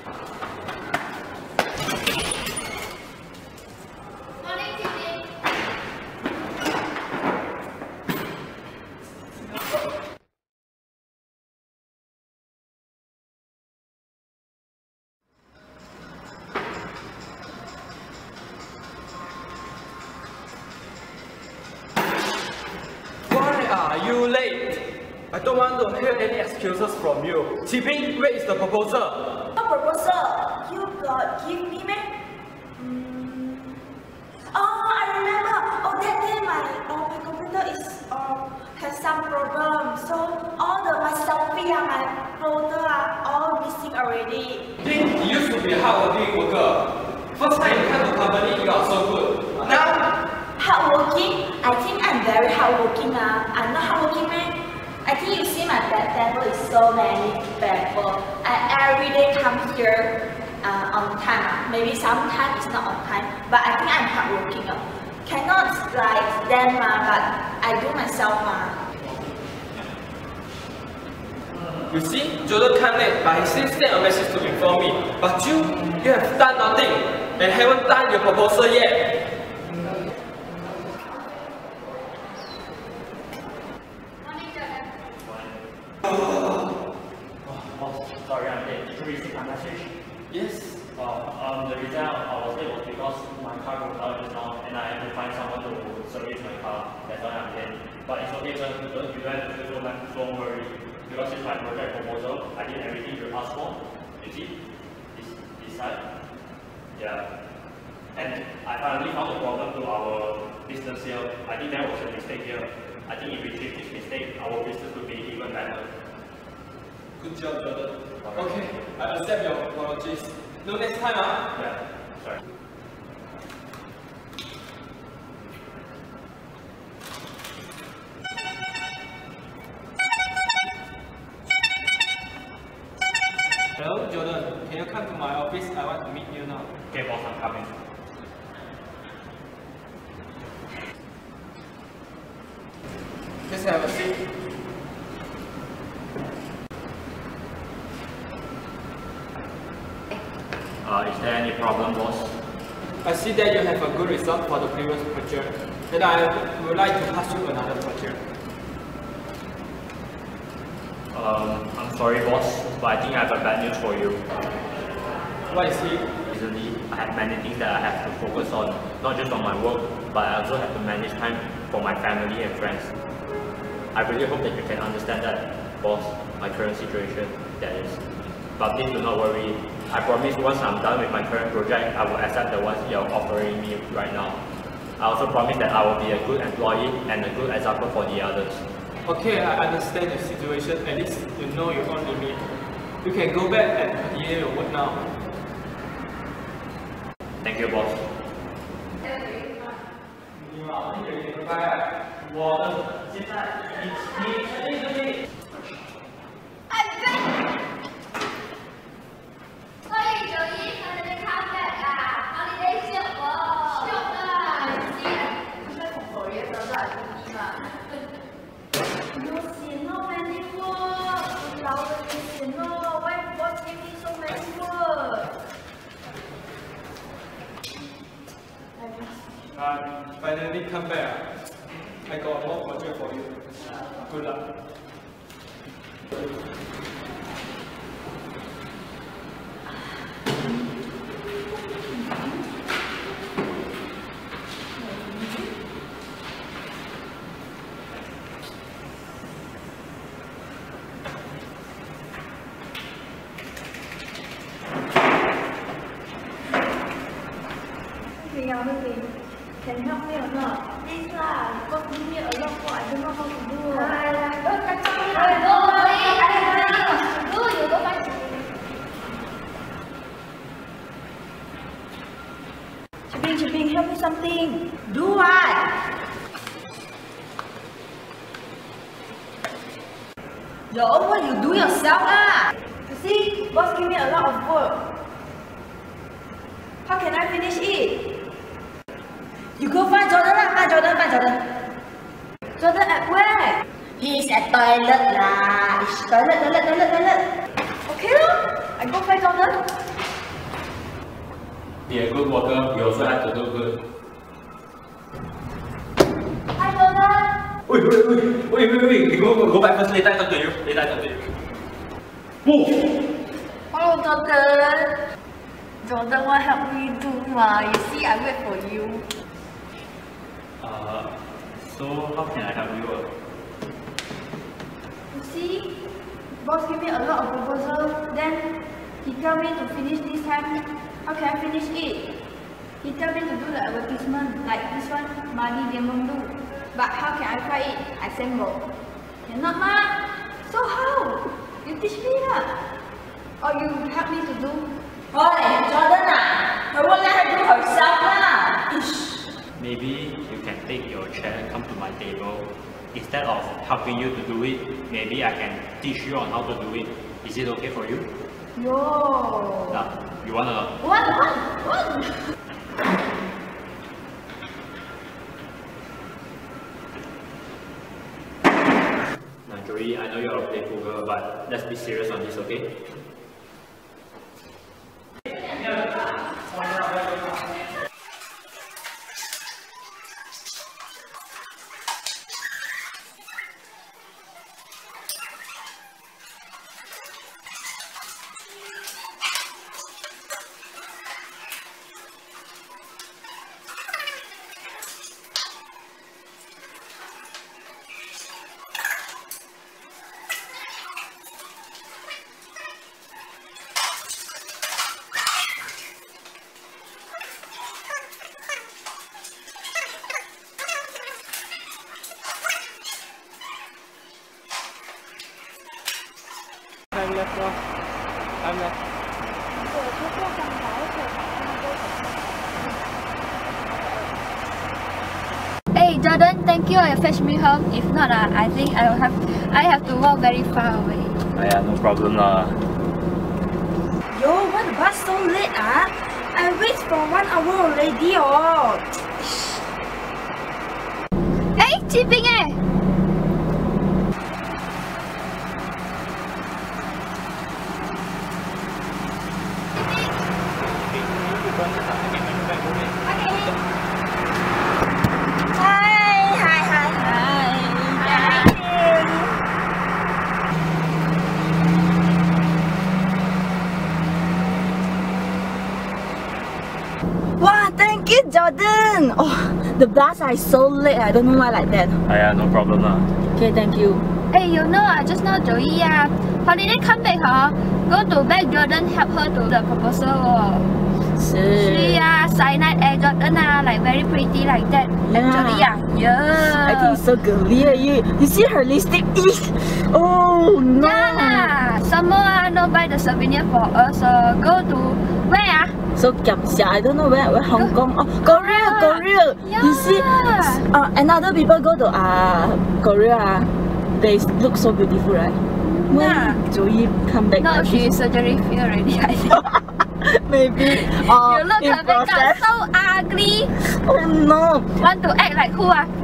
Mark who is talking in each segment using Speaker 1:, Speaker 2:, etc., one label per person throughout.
Speaker 1: Are you late? I don't want to hear any excuses from you. Qibing, where is the proposal?
Speaker 2: What proposal? You got give me, man? Oh, I remember. Oh, that day my computer is has some problem. So all my selfie and my folder are all missing already.
Speaker 1: You used to be a hardworking worker. First time you come to company, you are so good. Now,
Speaker 2: hardworking? I think I'm very hardworking now. I'm not hardworking, man. I think you see my bed table is so many people. I every day come here on time. Maybe sometimes it's not on time, but I think I'm hardworking. Cannot like them, but I do myself.
Speaker 1: You see, Jordan came late, but he still sent a message to inform me. But you have done nothing and haven't done your proposal yet.
Speaker 3: Sorry, I'm late. Did you receive my message?
Speaker 1: Yes.
Speaker 3: The reason I was late was because my car broke down just now and I had to find someone to service my car. That's why I'm late. But it's okay, sir. You don't have to feel so much, don't worry. Because it's my project proposal, I did everything you asked for. You see? This side. Yeah. And I finally found a problem to our business here. I think there was a mistake here. I think if we fix this mistake, our business will be even better.
Speaker 1: Good job, Jordan. Okay, I accept your apologies. No next time, huh?
Speaker 3: Yeah, sorry.
Speaker 1: Hello, Jordan. Can you come to my office? I want to meet you now.
Speaker 3: Okay, boss, I'm coming.
Speaker 1: Just have a seat.
Speaker 3: Is there any problem, boss?
Speaker 1: I see that you have a good result for the previous project, and I would like to pass you another project.
Speaker 3: I'm sorry, boss, but I think I have a bad news for you.
Speaker 1: What is it?
Speaker 3: Recently, I have many things that I have to focus on, not just on my work, but I also have to manage time for my family and friends. I really hope that you can understand that, boss, my current situation, that is. But please do not worry. I promise once I'm done with my current project, I will accept the ones you're offering me right now. I also promise that I will be a good employee and a good example for the others.
Speaker 1: Okay, I understand the situation. At least you know your own limit. You can go back and continue your work now.
Speaker 3: Thank you, boss. 我的现在你确定对不对？
Speaker 1: Finally come back. I got a more project for you. Good luck.
Speaker 2: Can you help me or not? Please lah, God give me a lot for I don't know how to do. You go find Chibing, help me something. Do what? Your own work you do yourself lah. You see, boss give me a lot of work. How can I finish it? You go find Jordan lah, find Jordan. Jordan at where? He's at toilet lah. Toilet. Okay lah, I go find Jordan.
Speaker 4: be a good worker, you also have to do good.
Speaker 2: Hi, Jordan.
Speaker 4: Wait, go back first, later I talk to you. Whoa!
Speaker 2: Hello, Jordan. Jordan, what help me do ma? You see, I wait for you.
Speaker 3: So how can I help you?
Speaker 2: You see, boss give me a lot of proposal. Then he tell me to finish this time. How can I finish it? He tell me to do the advertisement like this one. Money they won't do. But how can I try it? Assemble. Cannot ma. So how? You teach me lah. Or you help me to do? Oh, Jordan ah, I won't let her do herself lah.
Speaker 3: Maybe you can take your chair and come to my table. Instead of helping you to do it, maybe I can teach you on how to do it. Is it okay for you?
Speaker 2: Yo.
Speaker 3: Now, you wanna?
Speaker 2: One.
Speaker 3: Now, Joey, I know you're a playful girl, but let's be serious on this, okay?
Speaker 1: Time left.
Speaker 2: Hey Jordan, thank you. You fetch me home. If not, I think I have to walk very far away.
Speaker 3: Yeah, no problem lah.
Speaker 2: Yo, why the bus so late I wait for 1 hour already oh. Hey, Chi-Ping Wow, thank you, Jordan. Oh, the bus is so late. I don't know why like that.
Speaker 3: Yeah, no problem lah.
Speaker 2: Okay, thank you. Hey, you know, just now Joey holiday come back go to beg Jordan help her to the proposal. She cyanide air Jordan like very pretty like that. Actually yeah.
Speaker 5: I think it's so girly. You see her lipstick? Oh no.
Speaker 2: Yeah, some more no buy the souvenir for us. Go to where
Speaker 5: So kiamxia, I don't know where Hong Kong. Oh, Korea.
Speaker 2: Yeah.
Speaker 5: You see, another people go to Korea. They look so beautiful, right? When
Speaker 2: Yeah.
Speaker 5: Joey come back,
Speaker 2: No, she is surgery free already. I think.
Speaker 5: maybe.
Speaker 2: You look
Speaker 5: in
Speaker 2: her makeup
Speaker 5: process.
Speaker 2: so ugly.
Speaker 5: Oh no.
Speaker 2: Want to act like who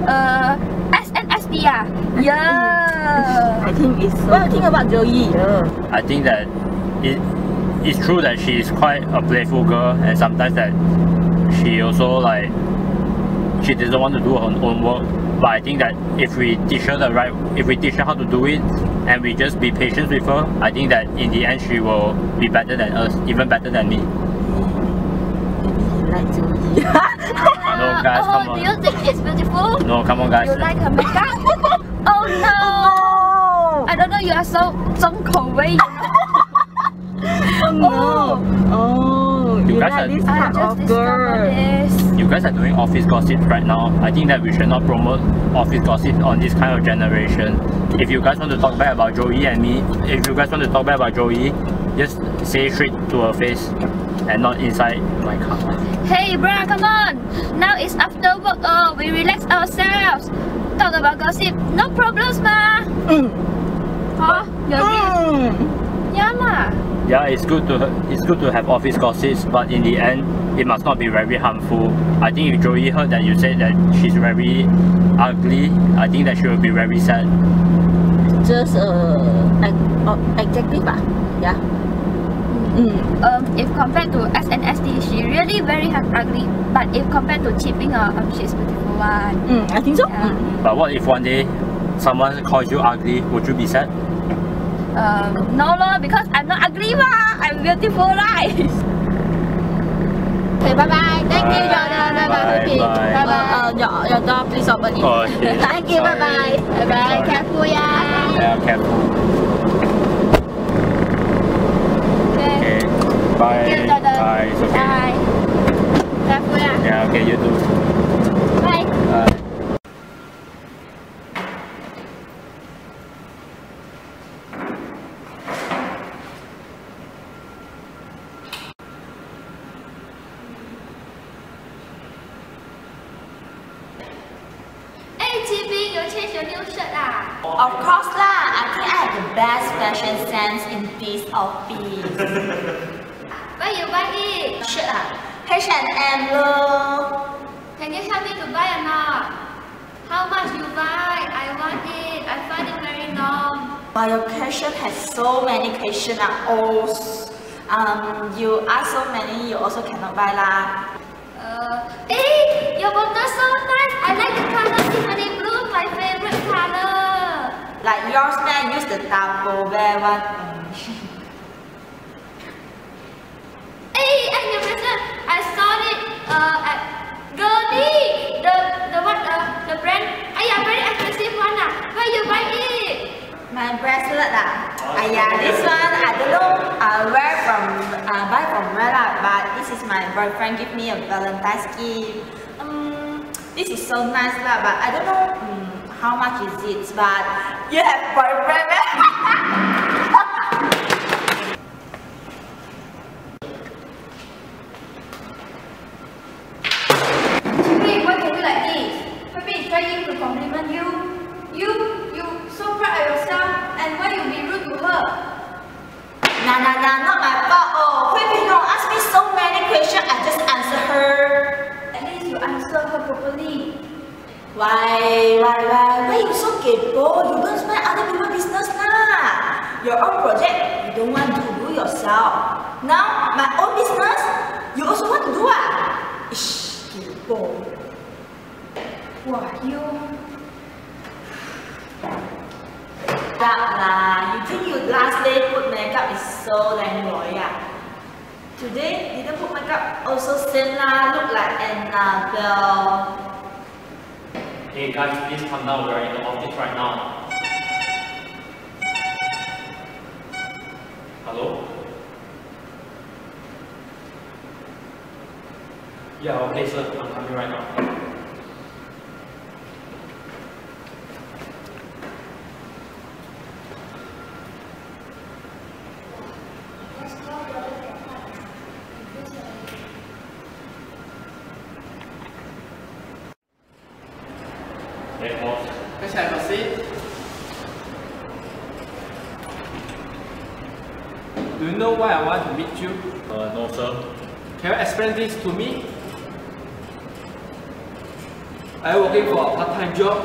Speaker 2: SNSD Yeah.
Speaker 5: I think it's so. What do you think about Joey?
Speaker 3: I think that it's true that she is quite a playful girl, and sometimes that she also she doesn't want to do her own work. But I think that if we teach her how to do it, and we just be patient with her, I think that in the end she will be better than us, even better than me.
Speaker 5: Maybe he likes Joey.
Speaker 3: No, guys, come on.
Speaker 2: Do you think it's beautiful?
Speaker 3: No, come on, guys.
Speaker 2: You like her makeup? Oh no! I don't know. You are so 重口味.
Speaker 5: Oh no. Oh, you
Speaker 3: guys
Speaker 5: like
Speaker 3: are-
Speaker 5: this
Speaker 2: I
Speaker 5: type
Speaker 2: just
Speaker 5: of
Speaker 2: discovered
Speaker 5: girl.
Speaker 2: this.
Speaker 3: You guys are doing office gossip right now. I think that we should not promote office gossip on this kind of generation. If you guys want to talk bad about Joey and me, just say straight to her face and not inside my car.
Speaker 2: Hey, bruh, come on. Now it's after work. We relax ourselves. Talk about gossip. No problems, ma. Huh? You agree? Yeah, ma.
Speaker 3: Yeah, it's good to have office gossips, but in the end, it must not be very harmful. I think if Joey heard that you said that she's very ugly, I think that she will be very sad.
Speaker 5: Just adjective, yeah.
Speaker 6: If compared to SNSD, she really very ugly. But if compared to Qiping, she's beautiful one.
Speaker 5: I think so.
Speaker 6: Yeah.
Speaker 3: But what if one day someone calls you ugly? Would you be sad?
Speaker 6: No, because I'm not ugly, I'm beautiful, right? Okay, bye bye. Thank you, Jordan. Bye bye. Bye bye.
Speaker 5: Your door, please open it.
Speaker 3: Oh, okay.
Speaker 6: Thank you. Bye bye. Bye bye.
Speaker 3: Sorry.
Speaker 6: Careful, yeah.
Speaker 3: Yeah, careful.
Speaker 6: Okay.
Speaker 3: Okay. Bye.
Speaker 6: Thank you, Jordan.
Speaker 3: Bye. It's okay.
Speaker 6: Bye. Careful, yeah.
Speaker 3: Yeah, okay, you too.
Speaker 6: Bye.
Speaker 3: Bye.
Speaker 6: Hey, Qiping, you changed your new shirt,
Speaker 2: Of course lah, I think I have the best fashion sense in this office.
Speaker 6: Where you buy it?
Speaker 2: Shirt H&M loh.
Speaker 6: Can you help me to buy or not? How much you buy? I want it. I find it very long.
Speaker 2: But your question has so many questions you ask so many, you also cannot buy lah.
Speaker 6: Hey, your bottle so nice. I like the color Tiffany blue, my favorite color.
Speaker 2: Like yours, man, use the double wear one.
Speaker 6: Hey, and your present, I saw it at Girly. The brand. Yeah, very expensive one. Where you buy it?
Speaker 2: My bracelet this one I don't know buy from where but this is my boyfriend give me a Valentine's gift. This is so nice but I don't know how much is it, but you have boyfriend.
Speaker 6: Wait, why can you like this? Maybe it's trying to compliment you. You so proud of yourself, and why you be rude to her?
Speaker 2: Nah, not my fault. Oh, Hui Ping don't ask me so many questions. I just answer her.
Speaker 6: At least you answer her properly.
Speaker 2: Why you so kepo? You don't spend other people's business lah. Your own project, you don't want to do yourself. Now, my own business, you also want to do Ish, kepo.
Speaker 6: Wow, you.
Speaker 2: You think you last day put makeup is so damn loyal. Today, didn't put makeup, also same lah, look like Annabelle.
Speaker 3: Hey guys, please come down. We are in the office right now. Hello? Yeah, okay, sir. I'm coming right now. Hey, boss.
Speaker 1: Let's have a seat. Do you know why I want to meet you?
Speaker 3: No, sir.
Speaker 1: Can you explain this to me? Are you working for a part-time job?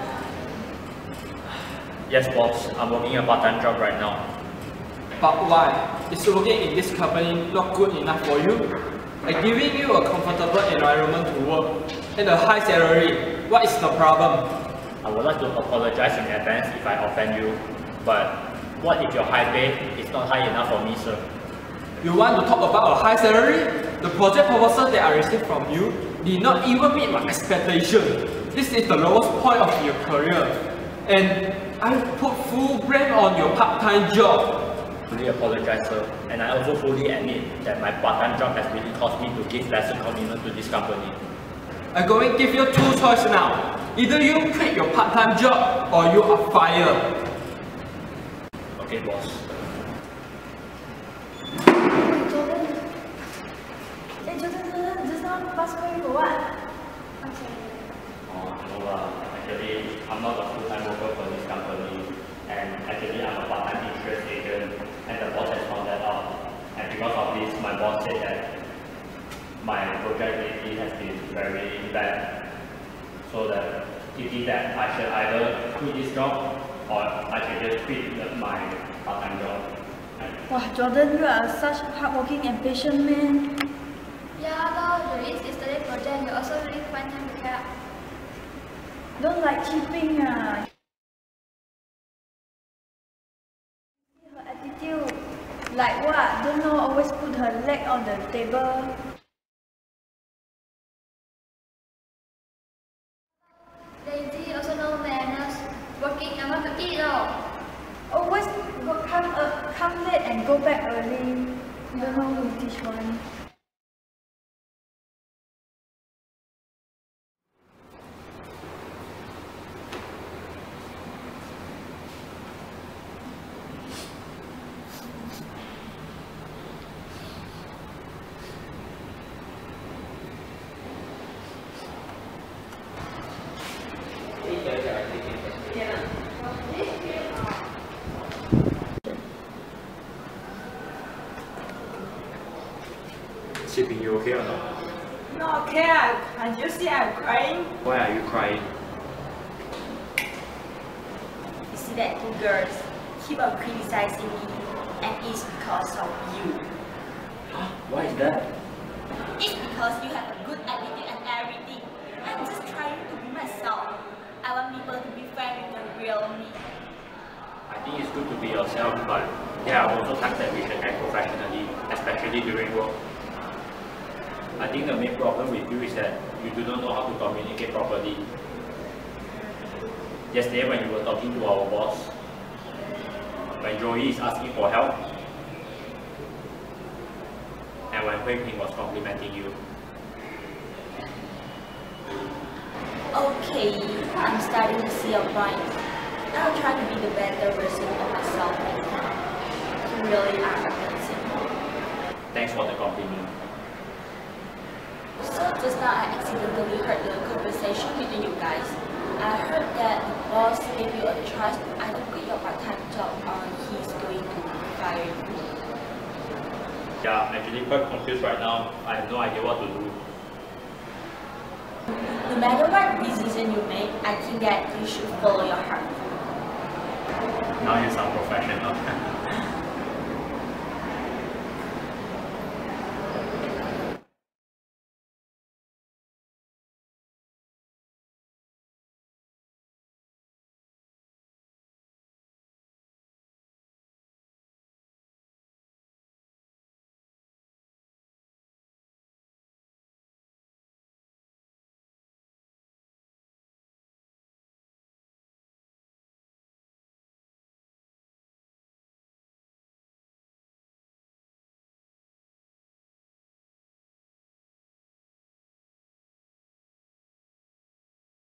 Speaker 3: Yes, boss. I'm working a part-time job right now.
Speaker 1: But why? Is working in this company not good enough for you? Like giving you a comfortable environment to work and a high salary. What is the problem?
Speaker 3: I would like to apologize in advance if I offend you, but what if your high pay is not high enough for me, sir?
Speaker 1: You want to talk about a high salary? The project proposal that I received from you did not even meet my expectation. This is the lowest point of your career. And I put full blame on your part-time job.
Speaker 3: I fully apologize, sir, and I also fully admit that my part-time job has really caused me to give lesser commitment to this company.
Speaker 1: I'm going to give you two choices now. Either you quit your part-time job or you are fired.
Speaker 3: Okay, boss.
Speaker 2: Jordan, just now pass away for what?
Speaker 3: No, actually, I'm not a full-time worker for this company, and actually I'm a part-time insurance agent, and the boss has found that out. And because of this, my boss said that my project lately has been very bad, so that he thinks that I should either quit this job or I should just quit my part-time job. And
Speaker 7: Wow, Jordan, you are such hardworking and patient man.
Speaker 6: Yeah, though there is yesterday project, you also really find time to help.
Speaker 7: Don't like cheating. Her attitude, like what? Don't know, always put her leg on the table.
Speaker 6: Lazy, also no manners. Working, I want to eat though.
Speaker 7: Always come late and go back early. Don't know who teach one.
Speaker 4: Shipping, you okay or not?
Speaker 2: Not okay, can't you see I'm crying?
Speaker 4: Why are you crying?
Speaker 2: You see that two girls keep on criticizing me, and it's because of you.
Speaker 4: Why is that?
Speaker 2: It's because you have a good attitude and everything. I'm just trying to be myself. I want people to be fair with the real me.
Speaker 4: I think it's good to be yourself, but there are also times that we should act professionally, especially during work. I think the main problem with you is that you do not know how to communicate properly. Yesterday when you were talking to our boss, when Joey is asking for help, and when Hui Ping was complimenting you.
Speaker 2: Okay, I'm starting to see your point. I'll try to be the better version of myself next time. You really are amazing.
Speaker 4: Thanks for the compliment.
Speaker 2: So just now I accidentally heard the conversation between you guys. I heard that the boss gave you a choice to either quit your part-time job or he's going to fire you.
Speaker 4: Yeah, I'm actually quite confused right now. I have no idea what to do.
Speaker 2: No matter what decision you make, I think that you should follow your heart.
Speaker 4: Now you sound professional.